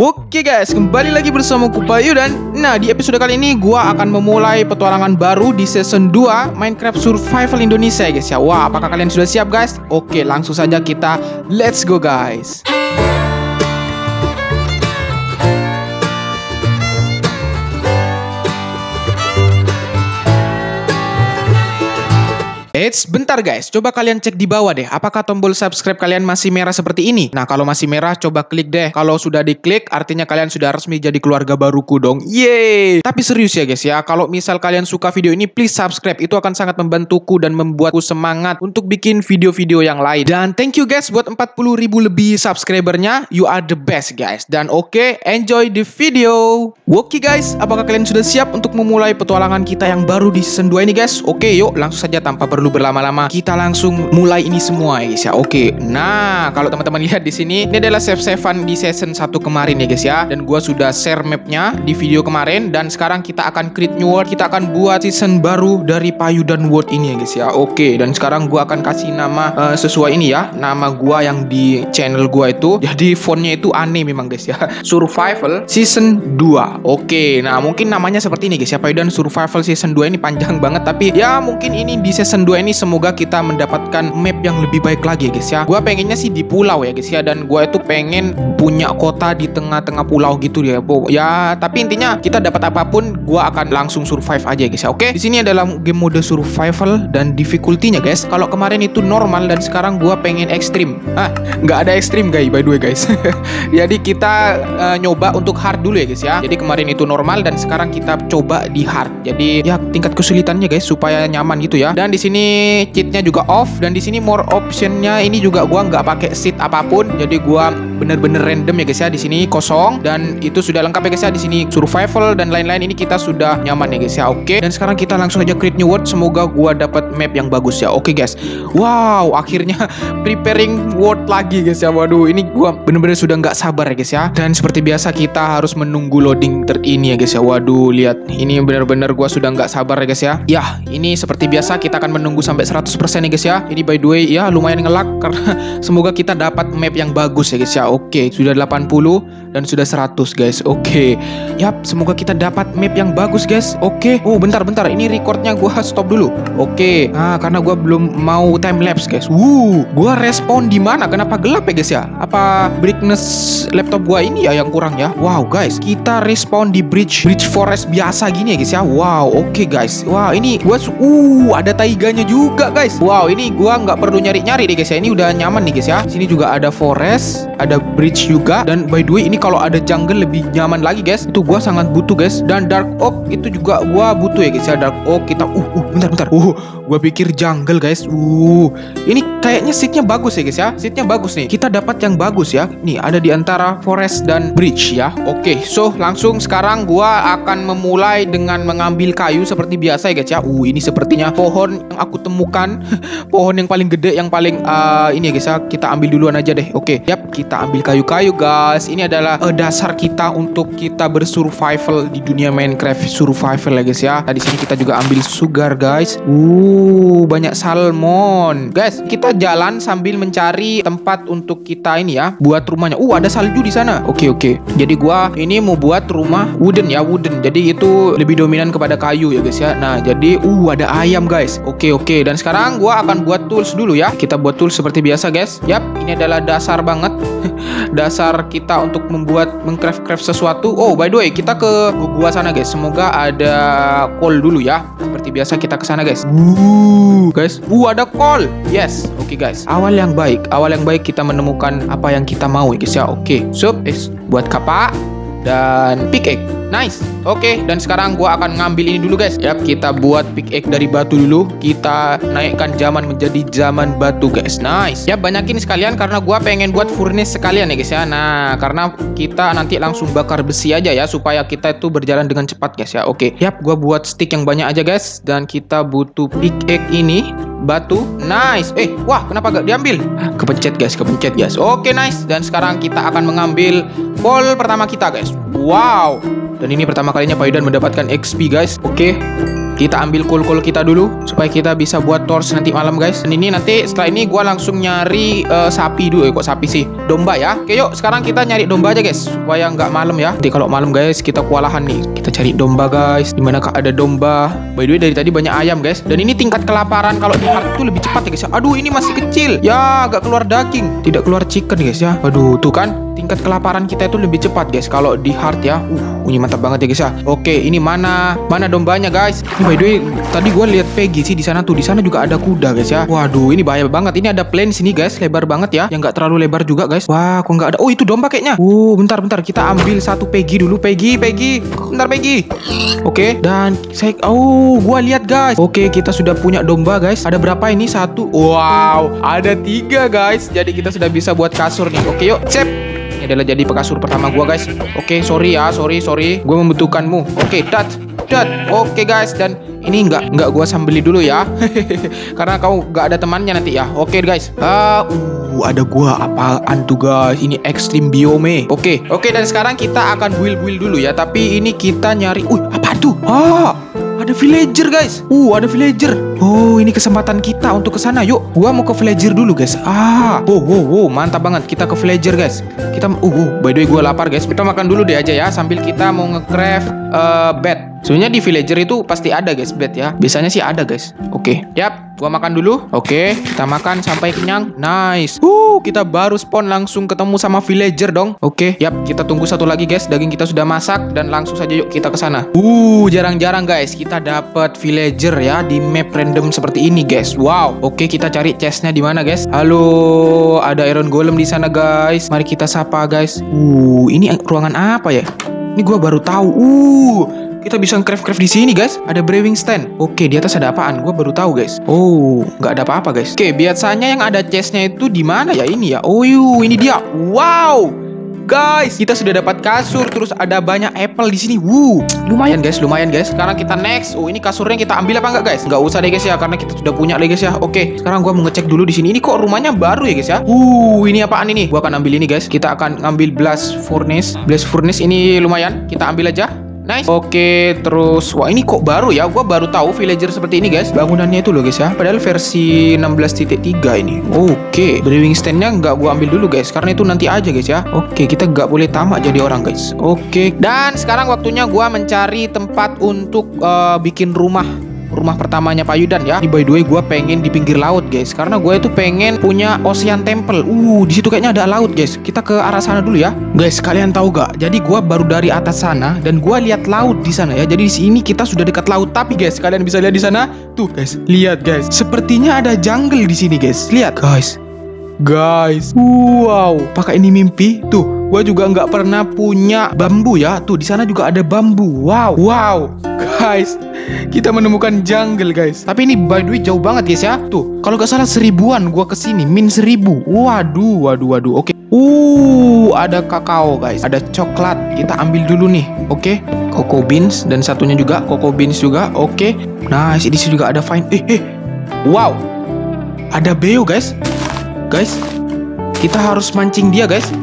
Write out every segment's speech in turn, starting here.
Oke guys, kembali lagi bersama Payudan. Nah, di episode kali ini gua akan memulai petualangan baru di season 2 Minecraft Survival Indonesia guys ya. Wah, apakah kalian sudah siap guys? Oke, langsung saja kita let's go guys. Eits, bentar guys, coba kalian cek di bawah deh, apakah tombol subscribe kalian masih merah seperti ini? Nah, kalau masih merah, coba klik deh. Kalau sudah diklik, artinya kalian sudah resmi jadi keluarga baruku dong. Yeay! Tapi serius ya guys ya, kalau misal kalian suka video ini, please subscribe. Itu akan sangat membantuku dan membuatku semangat untuk bikin video-video yang lain. Dan thank you guys buat 40.000 lebih subscribernya. You are the best guys. Dan oke, enjoy the video. Oke guys, apakah kalian sudah siap untuk memulai petualangan kita yang baru di season 2 ini guys? Oke, yuk langsung saja tanpa perlu berlama-lama kita langsung mulai ini semua ya guys ya. Oke. Nah, kalau teman-teman lihat di sini, ini adalah save-savean di season 1 kemarin ya guys ya. Dan gua sudah share mapnya di video kemarin dan sekarang kita akan create new world. Kita akan buat season baru dari Payudan World ini ya guys ya. Oke, dan sekarang gua akan kasih nama sesuai ini ya. Nama gua yang di channel gua itu. Jadi fontnya itu aneh memang guys ya. Survival Season 2. Oke. Nah, mungkin namanya seperti ini guys ya. Payudan Survival Season 2 ini panjang banget, tapi ya mungkin ini di season 2 ini semoga kita mendapatkan map yang lebih baik lagi ya guys ya. Gua pengennya sih di pulau ya guys ya, dan gua itu pengen punya kota di tengah-tengah pulau gitu ya. Ya, tapi intinya kita dapat apapun, gua akan langsung survive aja guys ya. Oke. Di sini adalah game mode survival dan difficulty-nya guys. Kalau kemarin itu normal dan sekarang gua pengen ekstrim. Nggak ada ekstrim guys, by the way guys. Jadi kita nyoba untuk hard dulu ya guys ya. Jadi kemarin itu normal dan sekarang kita coba di hard. Jadi ya tingkat kesulitannya guys supaya nyaman gitu ya. Dan di sini cheatnya juga off, dan di sini more optionnya ini juga gua nggak pakai cheat apapun, jadi gua bener-bener random ya guys ya. Di sini kosong dan itu sudah lengkap ya guys ya. Di sini survival dan lain-lain ini kita sudah nyaman ya guys ya. Oke, dan sekarang kita langsung aja create new world. Semoga gua dapat map yang bagus ya. Oke guys, wow, akhirnya preparing world lagi guys ya. Waduh, ini gua bener-bener sudah nggak sabar ya guys ya. Dan seperti biasa kita harus menunggu loading ini ya guys ya. Waduh, lihat ini bener-bener gua sudah nggak sabar ya guys ya. Ya, ini seperti biasa kita akan menunggu sampai 100% ya guys ya. Ini by the way ya lumayan ngelak karena semoga kita dapat map yang bagus ya guys ya. Oke, sudah 80 dan sudah 100 guys. Oke. Yap, semoga kita dapat map yang bagus guys. Oke. Oh, bentar. Ini recordnya gua stop dulu. Oke. Karena gua belum mau time lapse guys. Gua respon di mana? Kenapa gelap ya guys ya? Apa brightness laptop gua ini ya yang kurang ya? Wow guys, kita respon di bridge forest biasa gini ya guys ya. Wow, oke guys. Wah, ini gua ada taiganya juga guys. Wow, ini gua nggak perlu nyari-nyari deh guys ya. Ini udah nyaman nih guys ya. Sini juga ada forest, ada bridge juga. Dan by the way, ini kalau ada jungle lebih nyaman lagi guys. Itu gua sangat butuh guys. Dan dark oak itu juga gua butuh ya guys ya. Dark oak kita bentar. Gua pikir jungle guys. Ini kayaknya seatnya bagus ya guys ya. Seatnya bagus nih. Kita dapat yang bagus ya. Nih, ada di antara forest dan bridge ya. Oke, so langsung sekarang gua akan memulai dengan mengambil kayu seperti biasa ya guys ya. Ini sepertinya pohon yang aku temukan. Pohon yang paling gede, yang paling ini ya guys ya. Kita ambil duluan aja deh. Oke, yap, kita ambil kayu-kayu guys. Ini adalah dasar kita untuk kita bersurvival di dunia Minecraft survival ya guys ya. Nah, di sini kita juga ambil sugar guys. Banyak salmon. Guys, kita jalan sambil mencari tempat untuk kita ini ya, buat rumahnya. Ada salju di sana. Oke. Jadi gua ini mau buat rumah wooden. Jadi itu lebih dominan kepada kayu ya guys ya. Nah, jadi ada ayam guys. Oke. Dan sekarang gua akan buat tools dulu ya. Kita buat tools seperti biasa guys. Yap, ini adalah dasar banget. Dasar kita untuk mengcraft sesuatu. By the way, kita ke gua sana guys. Semoga ada coal dulu ya. Seperti biasa kita ke sana guys. Guys, ada coal. Yes. Oke guys. Awal yang baik kita menemukan apa yang kita mau ya guys ya. Oke. Buat kapak dan pickaxe. Nice. Oke, dan sekarang gua akan ngambil ini dulu guys. Yap, kita buat pickaxe dari batu dulu. Kita naikkan zaman menjadi zaman batu guys. Nice. Yap, banyakin sekalian karena gua pengen buat furnace sekalian ya guys ya. Nah, karena kita nanti langsung bakar besi aja ya supaya kita itu berjalan dengan cepat guys ya. Oke. Yap, gua buat stick yang banyak aja guys, dan kita butuh pickaxe ini, batu. Nice. Wah, kenapa gak diambil? Kepencet guys. Oke, nice. Dan sekarang kita akan mengambil coal pertama kita guys. Wow. Dan ini pertama kalinya Payudan mendapatkan XP guys. Oke. kita ambil coal kita dulu supaya kita bisa buat torch nanti malam guys. Dan ini nanti setelah ini gue langsung nyari sapi dulu. Kok sapi sih? Domba ya. Oke yuk, sekarang kita nyari domba aja guys supaya nggak malam ya. Nanti kalau malam guys kita kewalahan nih. Kita cari domba guys. Dimanakah ada domba? By the way dari tadi banyak ayam guys. Dan ini tingkat kelaparan kalau di hard itu lebih cepat ya guys ya. Aduh ini masih kecil. Ya nggak keluar daging. Tidak keluar chicken guys ya. Aduh tuh kan. Tingkat kelaparan kita itu lebih cepat guys kalau di hard ya. Ini mantap banget ya guys ya. Oke, ini mana dombanya guys? Ini by the way, tadi gue lihat Peggy sih di sana tuh. Di sana juga ada kuda guys ya. Waduh, ini bahaya banget. Ini ada plane sini guys, lebar banget ya. Yang nggak terlalu lebar juga guys. Wah, kok nggak ada? Oh, itu domba kayaknya. Bentar. Kita ambil satu Peggy dulu. Peggy. Bentar Peggy. Oke, dan gue lihat guys. Oke, kita sudah punya domba guys. Ada berapa ini? Satu. Wow, ada 3 guys. Jadi kita sudah bisa buat kasur nih. Oke, yuk, cep. Ini adalah jadi kasur pertama gua guys. Oke, sorry ya, sorry. Gua membutuhkanmu. Oke, dat. Oke guys, dan ini nggak gua sambeli dulu ya. Karena kau nggak ada temannya nanti ya. Oke guys. Ada gua apaan tuh guys? Ini extreme biome. Oke, dan sekarang kita akan build dulu ya. Tapi ini kita nyari. Apa tuh? Ada villager guys. Ada villager. Ini kesempatan kita untuk ke sana. Yuk, gua mau ke villager dulu guys. Mantap banget. Kita ke villager guys. Kita by the way gua lapar guys. Kita makan dulu deh aja ya sambil kita mau nge-craft bed. Sebenarnya di villager itu pasti ada guys bed ya. Biasanya sih ada guys. Oke. Yap, gua makan dulu. Oke, kita makan sampai kenyang. Nice. Kita baru spawn langsung ketemu sama villager dong. Oke, yap, kita tunggu satu lagi guys. Daging kita sudah masak dan langsung saja yuk kita ke sana. Jarang-jarang guys kita dapat villager ya di map random seperti ini guys. Wow. Oke, kita cari chestnya di mana guys? Halo, ada iron golem di sana guys. Mari kita sapa guys. Ini ruangan apa ya? Ini gua baru tahu. Kita bisa craft di sini guys. Ada brewing stand. Oke, di atas ada apaan? Gua baru tahu guys. Nggak ada apa-apa guys. Oke, biasanya yang ada chestnya itu di mana ya? Ini ya. Ini dia. Wow. Guys, kita sudah dapat kasur, terus ada banyak apple di sini. Lumayan guys. Sekarang kita next. Ini kasurnya kita ambil apa enggak guys? Nggak usah deh guys ya, karena kita sudah punya deh guys ya. Oke, sekarang gua mau ngecek dulu di sini. Ini kok rumahnya baru ya guys ya? Ini apaan ini? Gua akan ambil ini guys. Kita akan ambil blast furnace. Blast furnace ini lumayan. Kita ambil aja. Nice. Oke, terus wah ini kok baru ya? Gua baru tahu villager seperti ini guys. Bangunannya itu loh guys ya. Padahal versi 16.3 ini. Oke, brewing standnya nggak gua ambil dulu guys, karena itu nanti aja guys ya. Oke, kita nggak boleh tamak jadi orang guys. Oke, dan sekarang waktunya gua mencari tempat untuk bikin rumah pertamanya Pak Yudan ya. Ini by the way gue pengen di pinggir laut guys, karena gue itu pengen punya Ocean Temple. Di situ kayaknya ada laut guys. Kita ke arah sana dulu ya guys. Kalian tahu gak? Jadi gue baru dari atas sana dan gue lihat laut di sana ya. Jadi di sini kita sudah dekat laut. Tapi guys, kalian bisa lihat di sana tuh guys. Lihat guys, sepertinya ada jungle di sini guys. Lihat guys. Wow, apakah ini mimpi? Tuh, gue juga nggak pernah punya bambu ya. Tuh di sana juga ada bambu. Wow, guys, kita menemukan jungle guys. Tapi ini by the way jauh banget guys ya. Tuh, kalau nggak salah 1000-an gue kesini, min 1000. Waduh. Oke. Ada kakao guys, ada coklat. Kita ambil dulu nih. Oke, cocoa beans dan satunya juga cocoa beans juga. Oke. Nah, di sini juga ada fine. Wow, ada beo guys. Guys, kita harus mancing dia guys.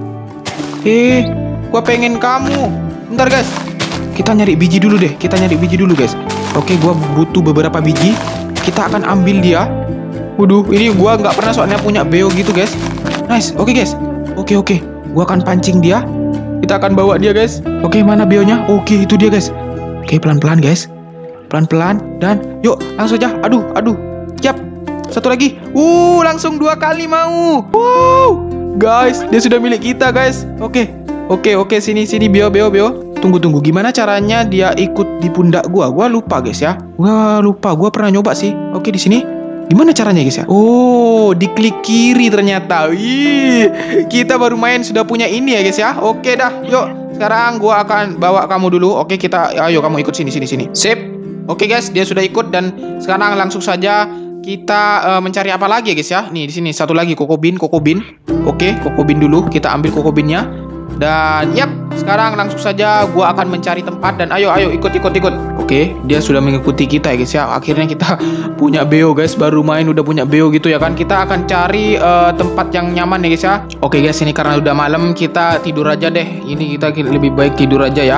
Gua pengen kamu. Bentar guys, kita nyari biji dulu deh. Guys. Oke, gua butuh beberapa biji. Kita akan ambil dia. Waduh, ini gua nggak pernah soalnya punya beo gitu guys. Nice. Oke guys. Oke. Gua akan pancing dia. Kita akan bawa dia guys. Oke, mana beonya? Oke, itu dia guys. Oke, pelan-pelan guys. Pelan-pelan dan yuk langsung aja. Aduh. Siap. Satu lagi. Langsung 2 kali mau. Wow. Guys, dia sudah milik kita guys. Oke. Sini beo. Tunggu. Gimana caranya dia ikut di pundak gua? Gua lupa guys ya. Gua pernah nyoba sih. Oke, di sini. Gimana caranya guys ya? Diklik kiri ternyata. Kita baru main sudah punya ini ya guys ya. Oke dah. Yuk, sekarang gua akan bawa kamu dulu. Oke, ayo kamu ikut sini. Sip. Oke guys, dia sudah ikut dan sekarang langsung saja kita mencari apa lagi ya guys ya? Nih di sini satu lagi cocoa bean. Oke, cocoa bean dulu. Kita ambil cocoa beannya. Dan yap, sekarang langsung saja gua akan mencari tempat dan ayo ikut. Oke, dia sudah mengikuti kita ya guys ya. Akhirnya kita punya beo guys. Baru main udah punya beo gitu ya kan. Kita akan cari tempat yang nyaman ya guys ya. Oke guys, ini karena udah malam kita tidur aja deh. Ini kita lebih baik tidur aja ya.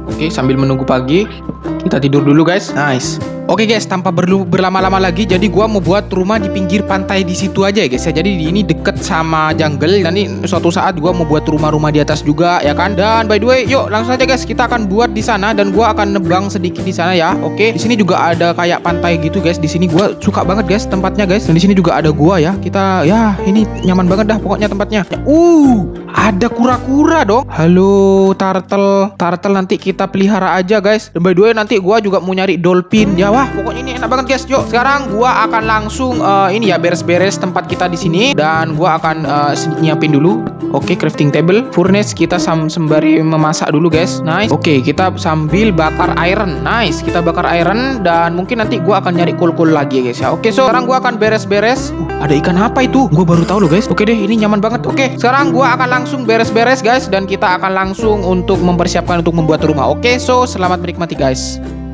Oke, sambil menunggu pagi, kita tidur dulu guys. Nice. Oke guys, tanpa berlama-lama lagi, jadi gua mau buat rumah di pinggir pantai di situ aja ya guys ya. Jadi ini deket sama jungle. Nanti suatu saat gua mau buat rumah-rumah di atas juga ya kan. Dan by the way, yuk langsung aja guys, kita akan buat di sana dan gua akan nebang sedikit di sana ya. Oke, di sini juga ada kayak pantai gitu guys. Di sini gua suka banget guys tempatnya guys. Dan di sini juga ada gua ya. Kita ya ini nyaman banget dah pokoknya tempatnya. Ada kura-kura dong. Halo turtle. Turtle nanti kita pelihara aja guys. Dan by the way, nanti gua juga mau nyari dolphin ya. Wah, pokoknya ini enak banget guys. Yuk, sekarang gua akan langsung ini ya beres-beres tempat kita di sini dan gua akan nyiapin dulu. Oke, crafting table, furnace kita sembari memasak dulu guys. Nice. Oke, kita sambil bakar iron. Nice, kita bakar iron dan mungkin nanti gua akan nyari coal lagi ya guys ya. Oke, so sekarang gua akan beres-beres. Ada ikan apa itu? Gua baru tahu loh guys. Oke deh, ini nyaman banget. Oke, sekarang gua akan langsung beres-beres guys dan kita akan langsung untuk mempersiapkan untuk membuat rumah. Oke, so selamat menikmati guys.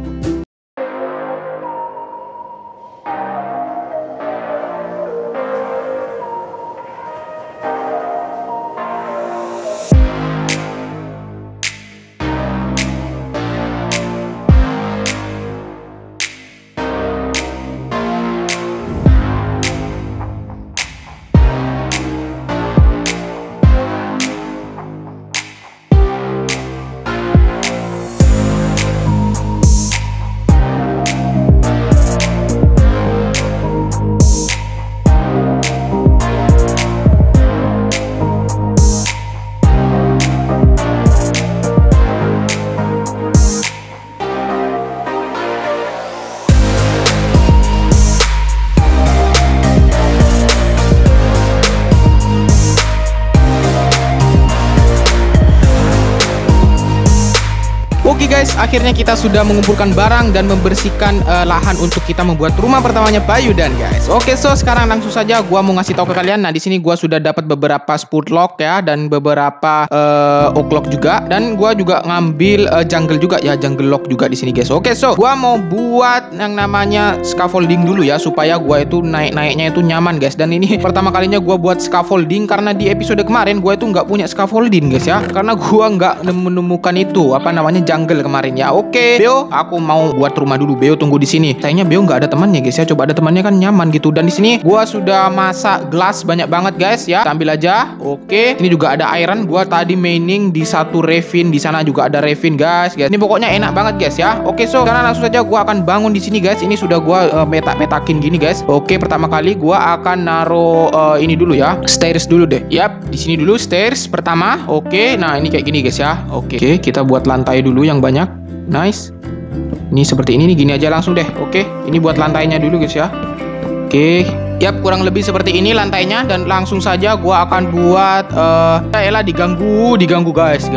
Oke guys, akhirnya kita sudah mengumpulkan barang dan membersihkan lahan untuk kita membuat rumah pertamanya Bayudan guys. Oke, so sekarang langsung saja gua mau ngasih tahu ke kalian. Nah, di sini gua sudah dapat beberapa spurt lock ya dan beberapa oak lock juga, dan gua juga ngambil jungle juga ya, jungle lock juga di sini guys. Oke, so gua mau buat yang namanya scaffolding dulu ya supaya gua itu naiknya itu nyaman guys. Dan ini pertama kalinya gua buat scaffolding karena di episode kemarin gua itu nggak punya scaffolding guys ya, karena gua nggak menemukan itu apa namanya jungle kemarin ya. Oke, Beo, aku mau buat rumah dulu. Beo tunggu di sini. Sayangnya Beo nggak ada temannya guys ya. Coba ada temannya kan nyaman gitu. Dan di sini gua sudah masak gelas banyak banget guys ya. Kita ambil aja. Oke, ini juga ada iron. Gua tadi mining di satu ravine, di sana juga ada ravine guys. Ini pokoknya enak banget guys ya. Oke, so sekarang langsung saja gua akan bangun di sini guys. Ini sudah gua petak-petakin gini guys. Oke, pertama kali gua akan naruh ini dulu ya. Stairs dulu deh. Yap, di sini dulu stairs pertama. Oke, nah ini kayak gini guys ya. Oke, kita buat lantai dulu yang banyak. Nice. Ini seperti ini nih, gini aja langsung deh. Oke, ini buat lantainya dulu guys ya. Oke, yap, kurang lebih seperti ini lantainya dan langsung saja gua akan buat elah diganggu guys.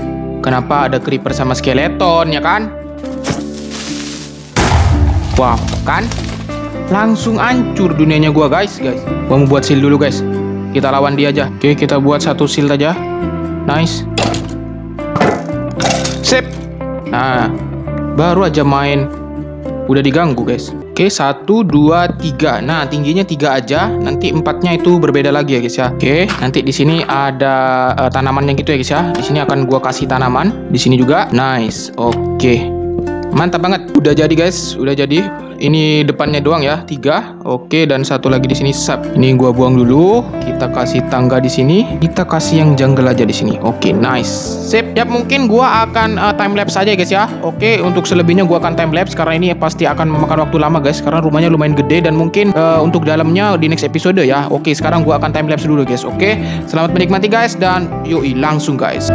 Kenapa ada creeper sama skeleton ya kan? Wow, kan? Langsung hancur dunianya gua guys. Gua mau buat shield dulu guys. Kita lawan dia aja. Oke, kita buat satu shield aja. Nice. Sip. Nah, baru aja main udah diganggu guys. Oke, 1, 2, 3. Nah, tingginya 3 aja. Nanti 4-nya itu berbeda lagi ya guys ya. Oke, nanti di sini ada tanamannya gitu ya guys ya. Di sini akan gua kasih tanaman. Di sini juga. Nice. Oke. Mantap banget. Udah jadi guys, udah jadi. Ini depannya doang ya, 3. Oke, dan satu lagi di sini sap. Ini gua buang dulu. Kita kasih tangga di sini. Kita kasih yang jungle aja di sini. Oke, nice. Sip. Ya, mungkin gua akan time lapse aja guys ya. Oke, untuk selebihnya gua akan time lapse karena ini pasti akan memakan waktu lama guys, karena rumahnya lumayan gede dan mungkin untuk dalamnya di next episode ya. Oke, sekarang gua akan time lapse dulu guys. Oke, selamat menikmati guys dan yoi langsung guys.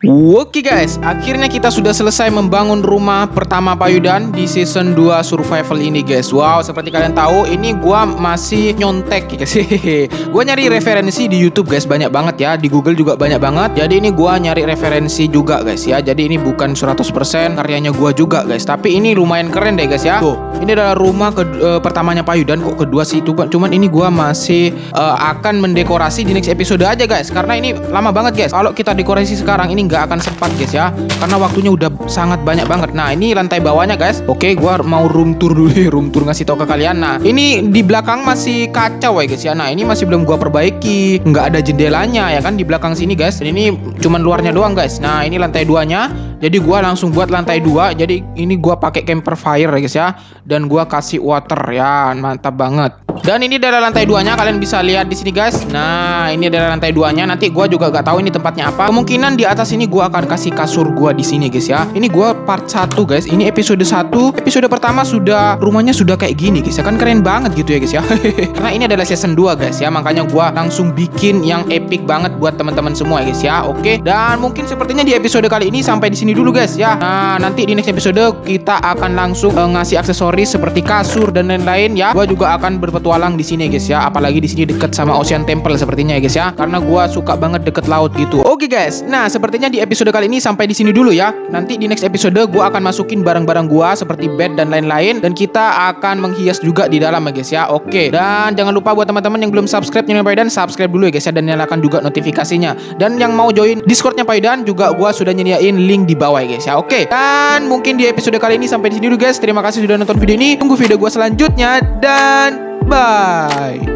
Oke guys, akhirnya kita sudah selesai membangun rumah pertama Payudan di season 2 survival ini guys. Wow, seperti kalian tahu ini gua masih nyontek guys. Gua nyari referensi di YouTube guys, banyak banget ya. Di Google juga banyak banget. Jadi ini gua nyari referensi juga guys ya. Jadi ini bukan 100% karyanya gua juga guys, tapi ini lumayan keren deh guys ya. Tuh, ini adalah rumah pertamanya Payudan. Kok kedua sih itu, cuman ini gua masih akan mendekorasi di next episode aja guys, karena ini lama banget guys. Kalau kita dekorasi sekarang ini nggak akan sempat guys ya, karena waktunya udah sangat banyak banget. Nah ini lantai bawahnya guys. Oke, gua mau room tour dulu. Room tour ngasih tau ke kalian. Nah ini di belakang masih kacau ya guys ya. Nah ini masih belum gua perbaiki, nggak ada jendelanya ya kan di belakang sini guys. Dan ini cuman luarnya doang guys. Nah ini lantai 2-nya. Jadi gua langsung buat lantai 2. Jadi ini gua pakai camper fire ya guys ya, dan gua kasih water ya, mantap banget. Dan ini adalah lantai 2-nya, kalian bisa lihat di sini guys. Nah ini adalah lantai 2-nya. Nanti gua juga gak tahu ini tempatnya apa. Kemungkinan di atas ini gua akan kasih kasur gua di sini guys ya. Ini gua part 1 guys. Ini episode 1. Episode pertama sudah rumahnya sudah kayak gini guys ya. Kan keren banget gitu ya guys ya. Karena ini adalah season 2 guys ya. Makanya gua langsung bikin yang epic banget buat teman-teman semua ya guys ya. Oke. Dan mungkin sepertinya di episode kali ini sampai di sini dulu guys ya. Nah nanti di next episode kita akan langsung ngasih aksesoris seperti kasur dan lain-lain ya. Gua juga akan berpetualang di sini guys ya. Apalagi di sini deket sama Ocean Temple sepertinya ya guys ya. Karena gua suka banget deket laut gitu. Oke guys. Nah sepertinya di episode kali ini sampai di sini dulu ya. Nanti di next episode gua akan masukin barang-barang gua seperti bed dan lain-lain, dan kita akan menghias juga di dalam ya guys ya. Oke. Dan jangan lupa buat teman-teman yang belum subscribe channel Payudan, subscribe dulu ya guys ya, dan nyalakan juga notifikasinya. Dan yang mau join Discordnya Payudan juga gua sudah nyediain link di bawah ya guys ya. Oke. Dan mungkin di episode kali ini sampai di sini dulu guys. Terima kasih sudah nonton video ini. Tunggu video gua selanjutnya dan bye.